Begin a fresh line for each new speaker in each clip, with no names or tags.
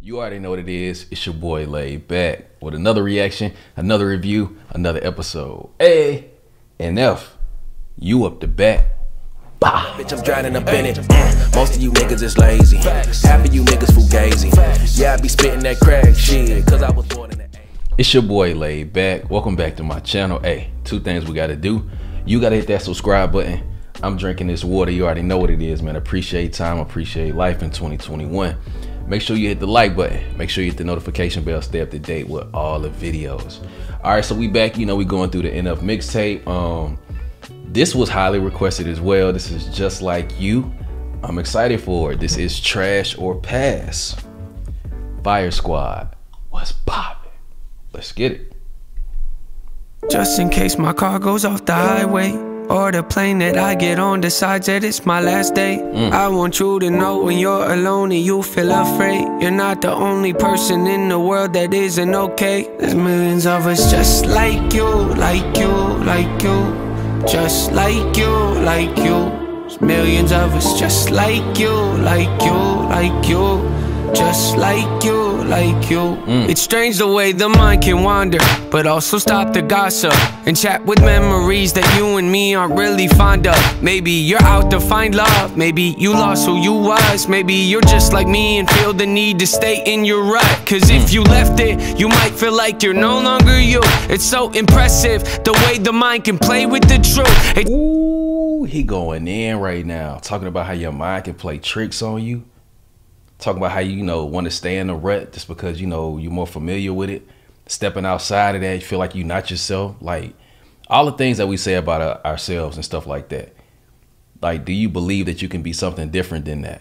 You already know what it is. It's your boy Laid Back with another reaction, another review, another episode. A and F, you up the bat. Bah.
Bitch, I'm drowning up in it. Most of you niggas is lazy. Half of you niggas fugazi. Yeah, I be spitting that crack shit, cause I was born in the A.
It's your boy Laid Back. Welcome back to my channel. Hey, two things we gotta do. You gotta hit that subscribe button. I'm drinking this water. You already know what it is, man. Appreciate time, appreciate life in 2021. Make sure you hit the like button. Make sure you hit the notification bell. Stay up to date with all the videos. All right, so we back. You know, we going through the NF mixtape. This was highly requested as well. This is Just Like You. I'm excited for it. This is Trash or Pass. Fire Squad. What's poppin'? Let's get it.
Just in case my car goes off the highway, or the plane that I get on decides that it's my last day. I want you to know when you're alone and you feel afraid, you're not the only person in the world that isn't okay. There's millions of us just like you, like you, like you. Just like you, like you. There's millions of us just like you, like you, like you. Just like you, like you. It's strange the way the mind can wander, but also stop the gossip and chat with memories that you and me aren't really fond of. Maybe you're out to find love, maybe you lost who you was. Maybe you're just like me and feel the need to stay in your rut, cause if you left it, you might feel like you're no longer you. It's so impressive the way the mind can play with the truth.
Ooh, he going in right now, talking about how your mind can play tricks on you. Talking about how you want to stay in the rut just because, you're more familiar with it. Stepping outside of that, you feel like you're not yourself. Like, all the things that we say about ourselves and stuff like that. Like, do you believe that you can be something different than that?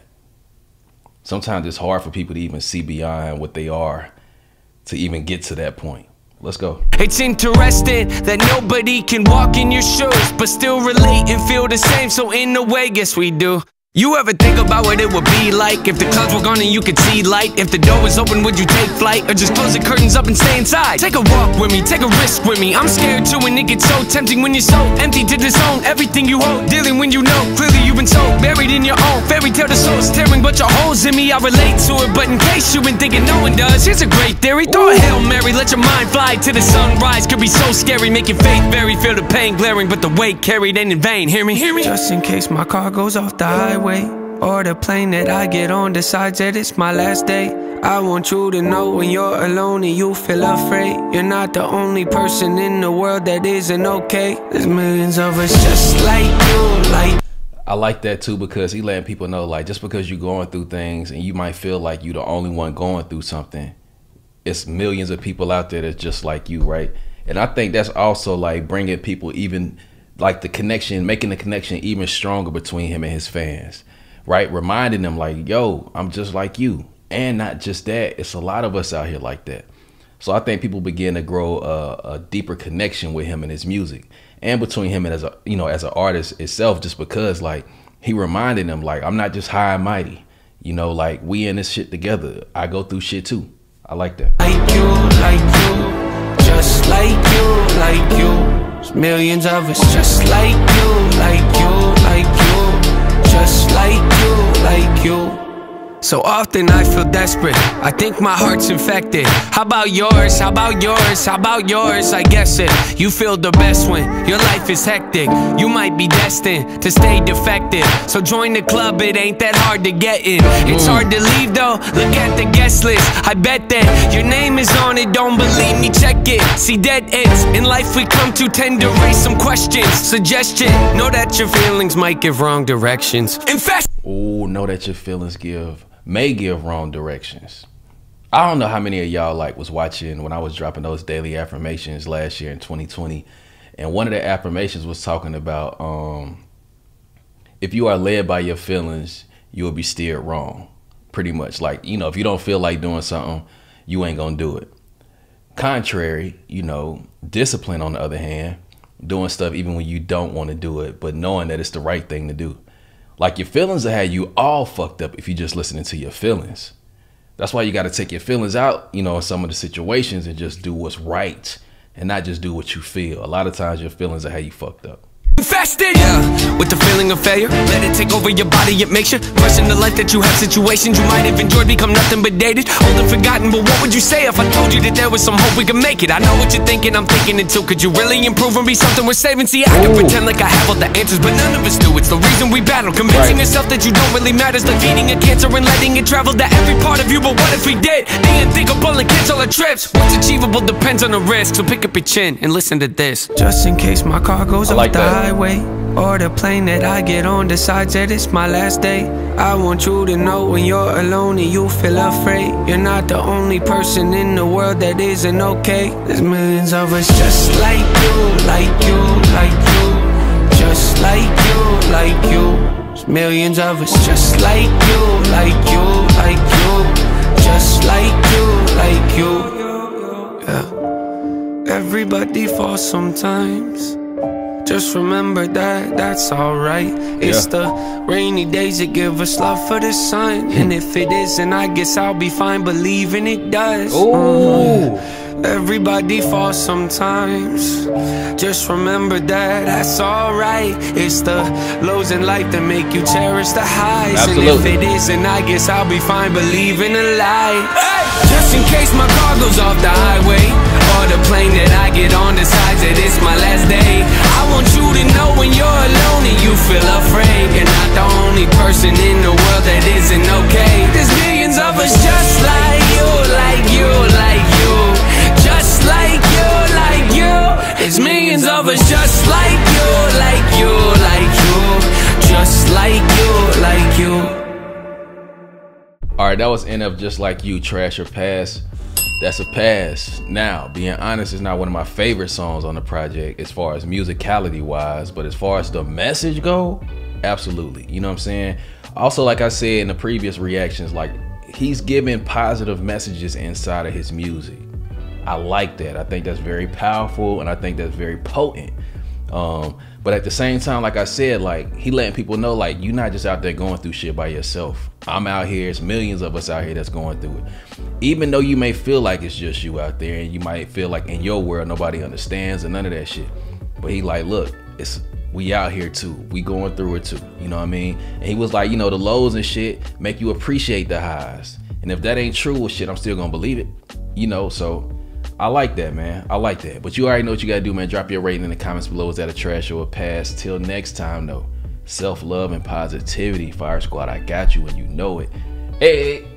Sometimes it's hard for people to even see beyond what they are to even get to that point. Let's go.
It's interesting that nobody can walk in your shoes but still relate and feel the same. So in a way, guess we do. You ever think about what it would be like if the clouds were gone and you could see light? If the door was open, would you take flight or just close the curtains up and stay inside? Take a walk with me, take a risk with me. I'm scared too and it gets so tempting when you're so empty to disown everything you hold. Dealing when you know clearly you've been so buried in your own fairy tale. The soul's tearing but your holes in me, I relate to it. But in case you've been thinking no one does, here's a great theory. Throw a Hail Mary, let your mind fly to the sunrise. Could be so scary, make your faith vary. Feel the pain glaring, but the weight carried ain't in vain. Hear me, hear me. Just in case my car goes off the highway, or the plane that I get on decides that it's my last day. I want you to know when you're alone and you feel afraid, you're not the only person in the world that isn't okay. There's millions of us just like you, like.
I like that too, because he letting people know, like, just because you're going through things and you might feel like you're the only one going through something, it's millions of people out there that's just like you, right? And I think that's also like bringing people even like the connection, making the connection even stronger between him and his fans. Right, reminding them like, yo, I'm just like you. And not just that, it's a lot of us out here like that. So I think people begin to grow a deeper connection with him and his music, and between him and as an artist itself, just because like he reminded them like, I'm not just high and mighty, like we in this shit together. I go through shit too. I like that.
Like you, just like you, like you. There's millions of us just like you, like you, like you. Just like you, like you. So often I feel desperate, I think my heart's infected. How about yours, how about yours, how about yours? I guess it, you feel the best when your life is hectic. You might be destined to stay defective, so join the club, it ain't that hard to get in. It's hard to leave though, look at the guest list. I bet that your name is on it, don't believe me, check it. See, dead ends in life we come to tend to raise some questions. Suggestion, know that your feelings might give wrong directions. In fact,
oh, know that your feelings may give wrong directions. I don't know how many of y'all like was watching when I was dropping those daily affirmations last year in 2020, and one of the affirmations was talking about if you are led by your feelings, you will be steered wrong. Pretty much like, if you don't feel like doing something, you ain't gonna do it. Contrary, discipline on the other hand, doing stuff even when you don't want to do it, but knowing that it's the right thing to do. Like, your feelings will have you all fucked up if you're just listening to your feelings. That's why you got to take your feelings out, in some of the situations and just do what's right and not just do what you feel. A lot of times your feelings will have you fucked up.
infested. Yeah, with the feeling of failure, let it take over your body. It makes you question the life that you have. Situations you might have enjoyed become nothing but dated, old and forgotten. But what would you say if I told you that there was some hope we could make it? I know what you're thinking, I'm thinking it too. Could you really improve and be something worth saving? See, I can pretend like I have all the answers, but none of us do. It's the reason we battle, convincing yourself that you don't really matter. It's like feeding a cancer and letting it travel to every part of you. But what if we did the unthinkable and cancel our trips? What's achievable depends on the risk, so pick up your chin and listen to this. Just in case my car goes off the highway, or the plane that I get on decides that it's my last day, I want you to know when you're alone and you feel afraid, you're not the only person in the world that isn't okay. There's millions of us just like you, like you, like you, just like you, like you. There's millions of us just like you, like you, like you, just like you, like you. Yeah. Everybody falls sometimes. Just remember that, that's alright. It's the rainy days that give us love for the sun. And if it isn't, I guess I'll be fine believing it does. Everybody falls sometimes. Just remember that, that's alright. It's the lows in life that make you cherish the highs.
Absolutely.
And if it isn't, I guess I'll be fine believing a lie. Just in case my car goes off the highway, or the plane that I get on decides that it's my last day, I want you to know when you're alone and you feel afraid, you're not the only person in the world that isn't okay. There's millions of us just like you, like you, like you, just like you, like you. There's millions of us just like you, like you, like you, just like you, like you.
Alright, that was NF Just Like You, Trash or Pass. That's a pass. Now, being honest, it's not one of my favorite songs on the project as far as musicality wise, but as far as the message go, absolutely. You know what I'm saying? Also, like I said in the previous reactions, like he's giving positive messages inside of his music. I like that. I think that's very powerful and I think that's very potent. But at the same time, like I said, like he letting people know, like, you're not just out there going through shit by yourself. I'm out here. It's millions of us out here that's going through it. Even though you may feel like it's just you out there and you might feel like in your world nobody understands and none of that shit. But he like, look, we out here too. We going through it too. You know what I mean? And he was like, you know, the lows and shit make you appreciate the highs. And if that ain't true, well, shit, I'm still gonna believe it. You know, so I like that, man. I like that. But you already know what you gotta do, man. Drop your rating in the comments below. Is that a trash or a pass? Till next time, though. Self-love and positivity. Fire Squad, I got you and you know it. Hey.